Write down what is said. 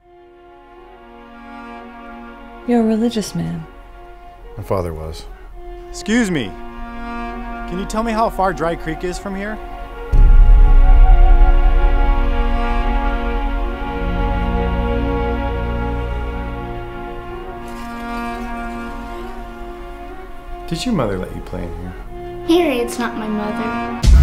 You're a religious man. My father was. Excuse me. Can you tell me how far Dry Creek is from here? Did your mother let you play in here? Harriet's not my mother.